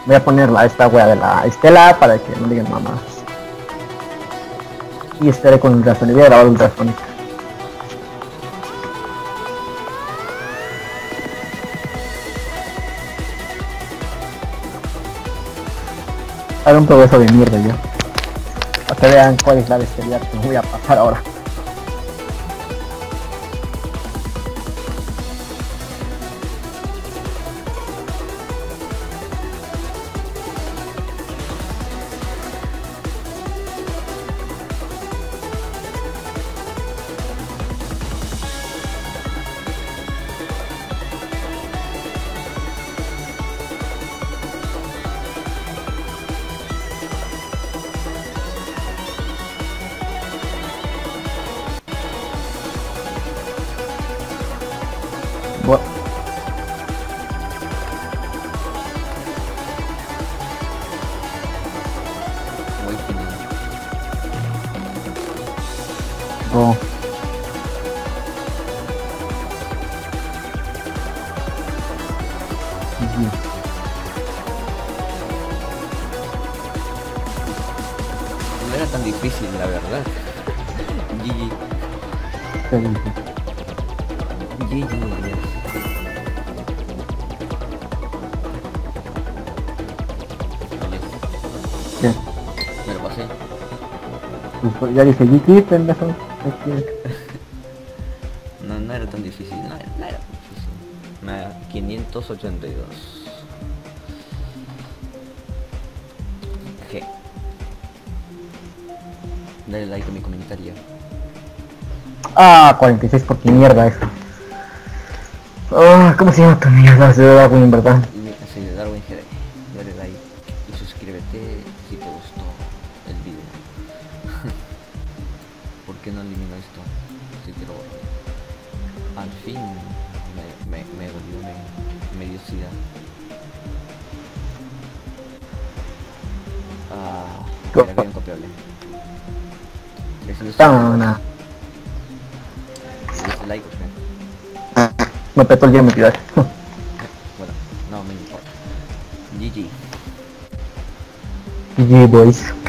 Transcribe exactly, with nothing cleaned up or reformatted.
Voy a poner la, esta wea de la Estela para que no digan mamás. Y estaré con Ultrasonic. Voy a grabar Ultrasonic. Haré un progreso de mierda yo. Para que vean cuál es la bestialidad que voy a pasar ahora. Bueno. Muy genial. Oh. No era tan difícil, la verdad. G G. ¿Qué dices? G G, Dios. Oye, ¿Qué? me lo pasé. Pues ya dije G G, pendejo. No, no era tan difícil, no, era- no era tan difícil. Nada, quinientos ochenta y dos. G. Dale like a mi comentario. Ah, cuarenta y seis porque mierda eso. Ah, ¿cómo se llama tu mierda? Se da en verdad. Y soy de Darwin G D. Dale like y suscríbete si te gustó el video. ¿Por qué no elimino esto? Si te lo borro. Al fin me, me, me dolió, me, me dio sida. Ah, era bien copiable. ¿Les gusta? No, no. ¿Les gusta like o qué? Me petó el día metido. Bueno, no me importa. G G. G G boys.